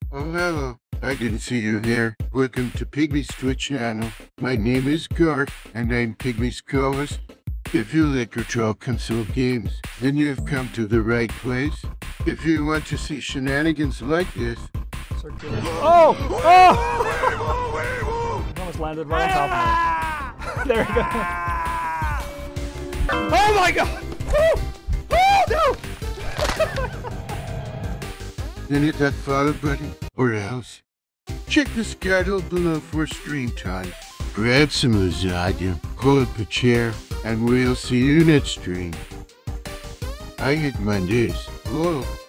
Oh, hello. I didn't see you there. Welcome to Pygmy's Twitch channel. My name is Gark, and I'm Pygmy's co-host. If you like retro console games, then you have come to the right place. If you want to see shenanigans like this... Oh! Oh! It almost landed right on top of me. There we go. Oh my god! Oh no! Then hit that follow button, or else. Check the schedule below for stream time. Grab some lasagna, pull up a chair, and we'll see you next stream. I hate Mondays. Whoa.